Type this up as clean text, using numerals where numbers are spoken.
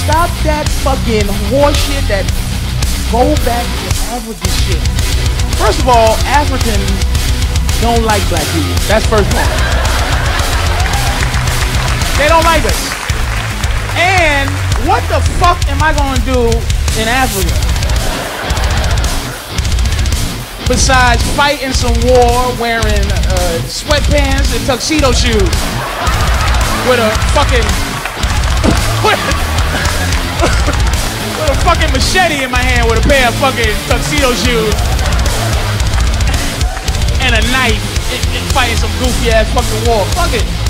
Stop that fucking horseshit, that go back to African shit. First of all, Africans don't like black people. That's first one. They don't like us. And what the fuck am I gonna do in Africa? Besides fighting some war, wearing sweatpants and tuxedo shoes with a fucking with a fucking machete in my hand with a pair of fucking tuxedo shoes and a knife and fighting some goofy ass fucking war. Fuck it.